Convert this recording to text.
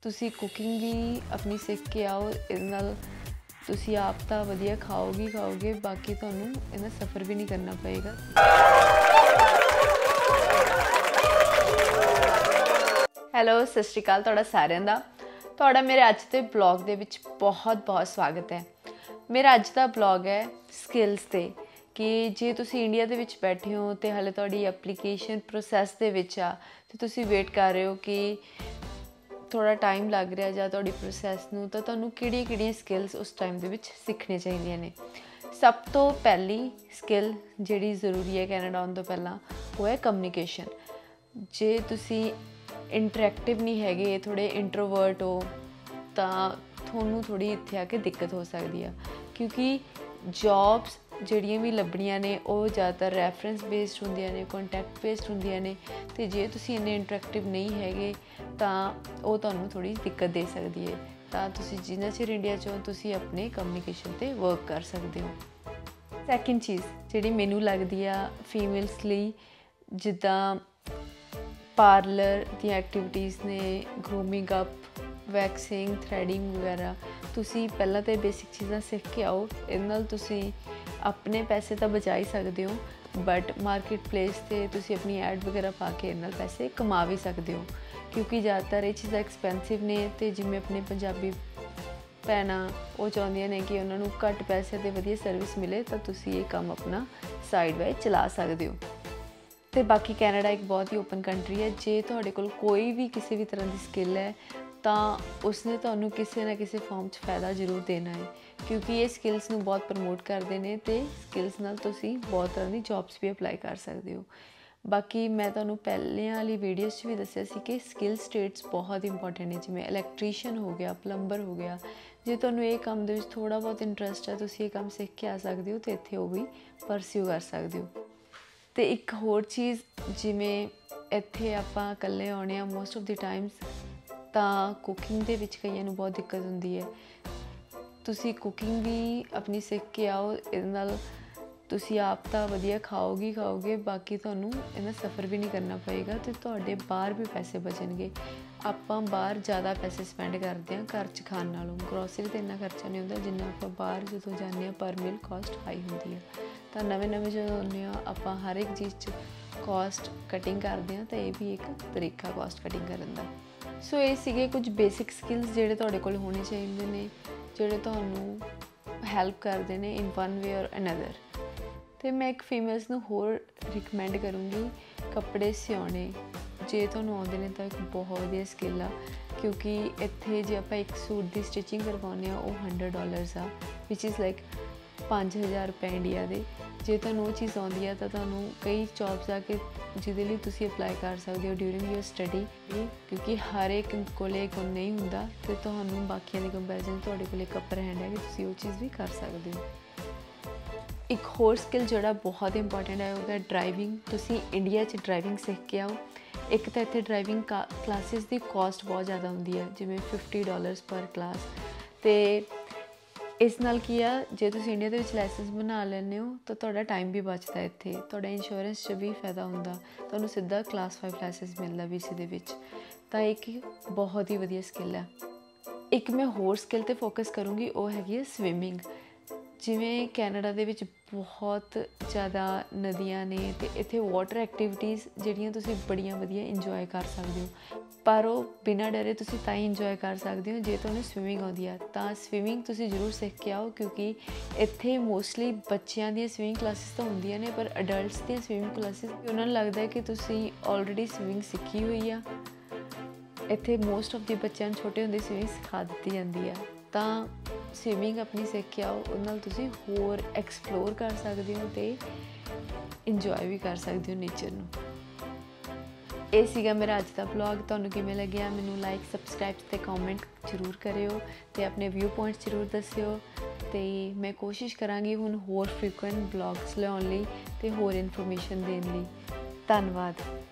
ਤੁਸੀਂ ਕੁਕਿੰਗ ਵੀ ਆਪਣੀ ਸਿੱਖ ਕੇ ਆਓ। ਇਹਦੇ ਨਾਲ ਤੁਸੀਂ ਆਪ ਤਾਂ ਵਧੀਆ ਖਾਓਗੇ, ਬਾਕੀ ਤੁਹਾਨੂੰ ਇਹਦਾ ਸਫ਼ਰ ਵੀ ਨਹੀਂ ਕਰਨਾ ਪਏਗਾ। ਹੈਲੋ, ਸਤਿ ਸ਼੍ਰੀ ਅਕਾਲ ਤੁਹਾਡਾ ਸਾਰਿਆਂ ਦਾ। ਤੁਹਾਡਾ ਮੇਰੇ ਅੱਜ ਦੇ ਬਲੌਗ ਦੇ ਵਿੱਚ ਬਹੁਤ ਸਵਾਗਤ ਹੈ। ਮੇਰਾ ਅੱਜ ਦਾ ਬਲੌਗ ਹੈ ਸਕਿੱਲਸ 'ਤੇ ਕਿ ਜੇ ਤੁਸੀਂ ਇੰਡੀਆ ਦੇ ਵਿੱਚ ਬੈਠੇ ਹੋ ਅਤੇ ਹਾਲੇ ਤੁਹਾਡੀ ਐਪਲੀਕੇਸ਼ਨ ਪ੍ਰੋਸੈਸ ਦੇ ਵਿੱਚ ਆ ਅਤੇ ਤੁਸੀਂ ਵੇਟ ਕਰ ਰਹੇ ਹੋ ਕਿ थोड़ा टाइम लग रहा है ਜਾਂ ਤੁਹਾਡੀ ਪ੍ਰੋਸੈਸ ਨੂੰ, ਤਾਂ ਤੁਹਾਨੂੰ ਕਿਹੜੀਆਂ ਸਕਿੱਲਸ ਉਸ ਟਾਈਮ ਦੇ ਵਿੱਚ ਸਿੱਖਣੀਆਂ ਚਾਹੀਦੀਆਂ ਨੇ। ਸਭ ਤੋਂ ਪਹਿਲੀ ਸਕਿੱਲ ਜਿਹੜੀ ਜ਼ਰੂਰੀ ਹੈ ਕੈਨੇਡਾ ਆਉਣ ਤੋਂ ਪਹਿਲਾਂ, ਉਹ ਹੈ ਕਮਿਊਨੀਕੇਸ਼ਨ। ਜੇ ਤੁਸੀਂ ਇੰਟਰੈਕਟਿਵ ਨਹੀਂ ਹੈਗੇ, ਥੋੜ੍ਹੇ ਇੰਟਰੋਵਰਟ ਹੋ, ਤਾਂ ਤੁਹਾਨੂੰ ਥੋੜ੍ਹੀ ਇੱਥੇ ਆ ਕੇ ਦਿੱਕਤ ਹੋ ਸਕਦੀ ਆ, ਕਿਉਂਕਿ ਜੋਬਸ ਜਿਹੜੀਆਂ ਵੀ ਲੱਭਣੀਆਂ ਨੇ ਉਹ ਜ਼ਿਆਦਾਤਰ ਰੈਫਰੈਂਸ ਬੇਸਡ ਹੁੰਦੀਆਂ ਨੇ, ਕੰਟੈਕਟ ਬੇਸਡ ਹੁੰਦੀਆਂ ਨੇ, ਅਤੇ ਜੇ ਤੁਸੀਂ ਇੰਨੇ ਇੰਟਰੈਕਟਿਵ ਨਹੀਂ ਹੈਗੇ ਤਾਂ ਉਹ ਤੁਹਾਨੂੰ ਥੋੜ੍ਹੀ ਦਿੱਕਤ ਦੇ ਸਕਦੀ ਹੈ। ਤਾਂ ਤੁਸੀਂ ਜਿੰਨਾ ਚਿਰ ਇੰਡੀਆ 'ਚ ਹੋ ਤੁਸੀਂ ਆਪਣੇ ਕਮਿਊਨੀਕੇਸ਼ਨ 'ਤੇ ਵਰਕ ਕਰ ਸਕਦੇ ਹੋ। ਸੈਕਿੰਡ ਚੀਜ਼ ਜਿਹੜੀ ਮੈਨੂੰ ਲੱਗਦੀ ਆ ਫੀਮੇਲਸ ਲਈ, ਜਿੱਦਾਂ ਪਾਰਲਰ ਦੀਆਂ ਐਕਟੀਵਿਟੀਜ਼ ਨੇ, ਗਰੂਮਿੰਗ ਅਪ, ਵੈਕਸਿੰਗ, ਥਰੈਡਿੰਗ ਵਗੈਰਾ, ਤੁਸੀਂ ਪਹਿਲਾਂ ਤਾਂ ਬੇਸਿਕ ਚੀਜ਼ਾਂ ਸਿੱਖ ਕੇ ਆਓ। ਇਹਦੇ ਨਾਲ ਤੁਸੀਂ ਆਪਣੇ ਪੈਸੇ ਤਾਂ ਬਚਾ ਹੀ ਸਕਦੇ ਹੋ, ਬਟ ਮਾਰਕੀਟ ਪਲੇਸ 'ਤੇ ਤੁਸੀਂ ਆਪਣੀ ਐਡ ਵਗੈਰਾ ਪਾ ਕੇ ਇਹਦੇ ਨਾਲ ਪੈਸੇ ਕਮਾ ਵੀ ਸਕਦੇ ਹੋ, ਕਿਉਂਕਿ ਜ਼ਿਆਦਾਤਰ ਇਹ ਚੀਜ਼ਾਂ ਐਕਸਪੈਂਸਿਵ ਨੇ। ਅਤੇ ਜਿਵੇਂ ਆਪਣੇ ਪੰਜਾਬੀ ਭੈਣਾਂ ਉਹ ਚਾਹੁੰਦੀਆਂ ਨੇ ਕਿ ਉਹਨਾਂ ਨੂੰ ਘੱਟ ਪੈਸੇ 'ਤੇ ਵਧੀਆ ਸਰਵਿਸ ਮਿਲੇ, ਤਾਂ ਤੁਸੀਂ ਇਹ ਕੰਮ ਆਪਣਾ ਸਾਈਡ ਬਾਏ ਚਲਾ ਸਕਦੇ ਹੋ। ਅਤੇ ਬਾਕੀ ਕੈਨੇਡਾ ਇੱਕ ਬਹੁਤ ਹੀ ਓਪਨ ਕੰਟਰੀ ਹੈ। ਜੇ ਤੁਹਾਡੇ ਕੋਲ ਕੋਈ ਵੀ ਕਿਸੇ ਵੀ ਤਰ੍ਹਾਂ ਦੀ ਸਕਿੱਲ ਹੈ ਤਾਂ ਉਸਨੇ ਤੁਹਾਨੂੰ ਕਿਸੇ ਨਾ ਕਿਸੇ ਫਾਰਮ 'ਚ ਫਾਇਦਾ ਜ਼ਰੂਰ ਦੇਣਾ ਹੈ, ਕਿਉਂਕਿ ਇਹ ਸਕਿੱਲਸ ਨੂੰ ਬਹੁਤ ਪ੍ਰਮੋਟ ਕਰਦੇ ਨੇ ਅਤੇ ਸਕਿੱਲਸ ਨਾਲ ਤੁਸੀਂ ਬਹੁਤ ਤਰ੍ਹਾਂ ਦੀ ਜੋਬਸ ਵੀ ਅਪਲਾਈ ਕਰ ਸਕਦੇ ਹੋ। ਬਾਕੀ ਮੈਂ ਤੁਹਾਨੂੰ ਪਹਿਲਿਆਂ ਵਾਲੀ ਵੀਡੀਓਜ਼ 'ਚ ਵੀ ਦੱਸਿਆ ਸੀ ਕਿ ਸਕਿੱਲ ਸਟੇਟਸ ਬਹੁਤ ਇੰਪੋਰਟੈਂਟ ਨੇ, ਜਿਵੇਂ ਇਲੈਕਟ੍ਰੀਸ਼ੀਅਨ ਹੋ ਗਿਆ, ਪਲੰਬਰ ਹੋ ਗਿਆ। ਜੇ ਤੁਹਾਨੂੰ ਇਹ ਕੰਮ ਦੇ ਵਿੱਚ ਥੋੜ੍ਹਾ ਬਹੁਤ ਇੰਟਰਸਟ ਹੈ, ਤੁਸੀਂ ਇਹ ਕੰਮ ਸਿੱਖ ਕੇ ਆ ਸਕਦੇ ਹੋ ਅਤੇ ਇੱਥੇ ਉਹ ਵੀ ਪਰਸਿਊ ਕਰ ਸਕਦੇ ਹੋ। ਅਤੇ ਇੱਕ ਹੋਰ ਚੀਜ਼, ਜਿਵੇਂ ਇੱਥੇ ਆਪਾਂ ਇਕੱਲੇ ਆਉਂਦੇ ਹਾਂ ਮੋਸਟ ਆਫ ਦੀ ਟਾਈਮਸ, ਤਾਂ ਕੁਕਿੰਗ ਦੇ ਵਿੱਚ ਕਈਆਂ ਨੂੰ ਬਹੁਤ ਦਿੱਕਤ ਹੁੰਦੀ ਹੈ। ਤੁਸੀਂ ਕੁਕਿੰਗ ਵੀ ਆਪਣੀ ਸਿੱਖ ਕੇ ਆਓ। ਇਹਦੇ ਨਾਲ ਤੁਸੀਂ ਆਪ ਤਾਂ ਵਧੀਆ ਖਾਓਗੇ, ਬਾਕੀ ਤੁਹਾਨੂੰ ਇਹਦਾ ਸਫ਼ਰ ਵੀ ਨਹੀਂ ਕਰਨਾ ਪਏਗਾ ਅਤੇ ਤੁਹਾਡੇ ਬਾਹਰ ਵੀ ਪੈਸੇ ਬਚਣਗੇ। ਆਪਾਂ ਬਾਹਰ ਜ਼ਿਆਦਾ ਪੈਸੇ ਸਪੈਂਡ ਕਰਦੇ ਹਾਂ ਘਰ 'ਚ ਖਾਣ ਨਾਲੋਂ। ਗਰੋਸਰੀ 'ਤੇ ਇੰਨਾ ਖਰਚਾ ਨਹੀਂ ਹੁੰਦਾ ਜਿੰਨਾ ਆਪਾਂ ਬਾਹਰ ਜਦੋਂ ਜਾਂਦੇ ਹਾਂ, ਪਰ ਮੀਲ ਕੋਸਟ ਹਾਈ ਹੁੰਦੀ ਹੈ। ਤਾਂ ਨਵੇਂ ਜਦੋਂ ਆਉਂਦੇ ਹਾਂ ਆਪਾਂ ਹਰ ਇੱਕ ਚੀਜ਼ 'ਚ ਕੋਸਟ ਕਟਿੰਗ ਕਰਦੇ ਹਾਂ, ਤਾਂ ਇਹ ਵੀ ਇੱਕ ਤਰੀਕਾ ਕੋਸਟ ਕਟਿੰਗ ਕਰਨ ਦਾ। ਸੋ ਇਹ ਸੀਗੇ ਕੁਝ ਬੇਸਿਕ ਸਕਿੱਲਸ ਜਿਹੜੇ ਤੁਹਾਡੇ ਕੋਲ ਹੋਣੇ ਚਾਹੀਦੇ ਨੇ, ਜਿਹੜੇ ਤੁਹਾਨੂੰ ਹੈਲਪ ਕਰਦੇ ਨੇ ਇਨ ਵਨ ਵੇ ਔਰ ਅਨਦਰ। ਅਤੇ ਮੈਂ ਇੱਕ ਫੀਮੇਲਸ ਨੂੰ ਹੋਰ ਰਿਕਮੈਂਡ ਕਰੂੰਗੀ ਕੱਪੜੇ ਸਿਉਣੇ। ਜੇ ਤੁਹਾਨੂੰ ਆਉਂਦੇ ਨੇ ਤਾਂ ਇੱਕ ਬਹੁਤ ਵਧੀਆ ਸਕਿੱਲ ਆ, ਕਿਉਂਕਿ ਇੱਥੇ ਜੇ ਆਪਾਂ ਇੱਕ ਸੂਟ ਦੀ ਸਟਿਚਿੰਗ ਕਰਵਾਉਂਦੇ ਹਾਂ ਉਹ $100 ਆ, ਵਿਚ ਇਜ਼ ਲਾਈਕ 5000 ਰੁਪਏ ਇੰਡੀਆ ਦੇ। ਜੇ ਤੁਹਾਨੂੰ ਉਹ ਚੀਜ਼ ਆਉਂਦੀ ਆ ਤਾਂ ਤੁਹਾਨੂੰ ਕਈ ਜੋਬਸ ਆ ਕੇ ਜਿਹਦੇ ਲਈ ਤੁਸੀਂ ਅਪਲਾਈ ਕਰ ਸਕਦੇ ਹੋ ਡਿਊਰਿੰਗ ਯੂਰ ਸਟੱਡੀ, ਕਿਉਂਕਿ ਹਰ ਇੱਕ ਕੋਲ ਇਹ ਗੁਣ ਨਹੀਂ ਹੁੰਦਾ ਅਤੇ ਤੁਹਾਨੂੰ ਬਾਕੀਆਂ ਦੇ ਕੰਪੈਰੀਜ਼ਨ ਤੁਹਾਡੇ ਕੋਲ ਇੱਕ ਅਪਰ ਹੈਂਡ ਹੈ ਕਿ ਤੁਸੀਂ ਉਹ ਚੀਜ਼ ਵੀ ਕਰ ਸਕਦੇ ਹੋ। ਇੱਕ ਹੋਰ ਸਕਿੱਲ ਜਿਹੜਾ ਬਹੁਤ ਇੰਪੋਰਟੈਂਟ ਹੈ ਉਹਦਾ ਡਰਾਈਵਿੰਗ। ਤੁਸੀਂ ਇੰਡੀਆ 'ਚ ਡਰਾਈਵਿੰਗ ਸਿੱਖ ਕੇ ਆਓ। ਇੱਕ ਤਾਂ ਇੱਥੇ ਡਰਾਈਵਿੰਗ ਕਲਾਸਿਸ ਦੀ ਕੋਸਟ ਬਹੁਤ ਜ਼ਿਆਦਾ ਹੁੰਦੀ ਹੈ, ਜਿਵੇਂ $50 ਪਰ ਕਲਾਸ। ਅਤੇ ਇਸ ਨਾਲ ਕੀ ਆ, ਜੇ ਤੁਸੀਂ ਇੰਡੀਆ ਦੇ ਵਿੱਚ ਲਾਇਸੈਂਸ ਬਣਾ ਲੈਂਦੇ ਹੋ ਤਾਂ ਤੁਹਾਡਾ ਟਾਈਮ ਵੀ ਬਚਦਾ। ਇੱਥੇ ਤੁਹਾਡਾ ਇੰਸ਼ੋਰੈਂਸ 'ਚ ਵੀ ਫਾਇਦਾ ਹੁੰਦਾ, ਤੁਹਾਨੂੰ ਸਿੱਧਾ ਕਲਾਸ 5 ਲਾਇਸੈਂਸ ਮਿਲਦਾ BC ਦੇ ਵਿੱਚ। ਤਾਂ ਇੱਕ ਬਹੁਤ ਹੀ ਵਧੀਆ ਸਕਿੱਲ ਹੈ। ਇੱਕ ਮੈਂ ਹੋਰ ਸਕਿੱਲ 'ਤੇ ਫੋਕਸ ਕਰੂੰਗੀ, ਉਹ ਹੈਗੀ ਹੈ ਸਵਿਮਿੰਗ। ਜਿਵੇਂ ਕੈਨੇਡਾ ਦੇ ਵਿੱਚ ਬਹੁਤ ਜ਼ਿਆਦਾ ਨਦੀਆਂ ਨੇ ਅਤੇ ਇੱਥੇ ਵਾਟਰ ਐਕਟੀਵਿਟੀਜ਼ ਜਿਹੜੀਆਂ ਤੁਸੀਂ ਬੜੀਆਂ ਵਧੀਆ ਇੰਜੋਏ ਕਰ ਸਕਦੇ ਹੋ, ਪਰ ਉਹ ਬਿਨਾਂ ਡਰੇ ਤੁਸੀਂ ਤਾਂ ਹੀ ਇੰਜੋਏ ਕਰ ਸਕਦੇ ਹੋ ਜੇ ਤੁਹਾਨੂੰ ਸਵਿਮਿੰਗ ਆਉਂਦੀ ਆ। ਤਾਂ ਸਵਿਮਿੰਗ ਤੁਸੀਂ ਜ਼ਰੂਰ ਸਿੱਖ ਕੇ ਆਓ, ਕਿਉਂਕਿ ਇੱਥੇ ਮੋਸਟਲੀ ਬੱਚਿਆਂ ਦੀਆਂ ਸਵਿਮਿੰਗ ਕਲਾਸਿਸ ਤਾਂ ਹੁੰਦੀਆਂ ਨੇ, ਪਰ ਅਡਲਟਸ ਦੀਆਂ ਸਵਿਮਿੰਗ ਕਲਾਸਿਸ ਉਹਨਾਂ ਨੂੰ ਲੱਗਦਾ ਹੈ ਕਿ ਤੁਸੀਂ ਆਲਰੇਡੀ ਸਵਿਮਿੰਗ ਸਿੱਖੀ ਹੋਈ ਆ। ਇੱਥੇ ਮੋਸਟ ਆਫ ਦੀ ਬੱਚਿਆਂ ਨੂੰ ਛੋਟੇ ਹੁੰਦੇ ਸਵਿਮਿੰਗ ਸਿਖਾ ਦਿੱਤੀ ਜਾਂਦੀ ਆ। ਤਾਂ ਸਵਿਮਿੰਗ ਆਪਣੀ ਸਿੱਖ ਕੇ ਆਓ, ਉਹਦੇ ਨਾਲ ਤੁਸੀਂ ਹੋਰ ਐਕਸਪਲੋਰ ਕਰ ਸਕਦੇ ਹੋ ਅਤੇ ਇੰਜੋਏ ਵੀ ਕਰ ਸਕਦੇ ਹੋ ਨੇਚਰ ਨੂੰ। ਇਹ ਸੀਗਾ ਮੇਰਾ ਅੱਜ ਦਾ ਵਲੌਗ। ਤੁਹਾਨੂੰ ਕਿਵੇਂ ਲੱਗਿਆ ਮੈਨੂੰ ਲਾਈਕ, ਸਬਸਕ੍ਰਾਈਬ ਅਤੇ ਕਮੈਂਟ ਜ਼ਰੂਰ ਕਰਿਓ ਅਤੇ ਆਪਣੇ ਵਿਊ ਪੁਆਇੰਟਸ ਜ਼ਰੂਰ ਦੱਸਿਓ। ਅਤੇ ਮੈਂ ਕੋਸ਼ਿਸ਼ ਕਰਾਂਗੀ ਹੁਣ ਹੋਰ ਫਰੀਕੁਐਂਟ ਵਲੌਗਸ ਲਿਆਉਣ ਲਈ ਅਤੇ ਹੋਰ ਇਨਫੋਰਮੇਸ਼ਨ ਦੇਣ ਲਈ। ਧੰਨਵਾਦ।